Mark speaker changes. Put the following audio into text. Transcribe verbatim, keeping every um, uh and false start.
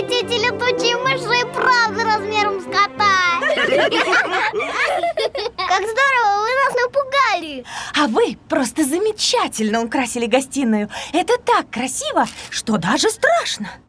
Speaker 1: полететь, и летучие мыши, правда, размером с кота. Как здорово, вы нас напугали.
Speaker 2: А вы просто замечательно украсили гостиную. Это так красиво, что даже страшно.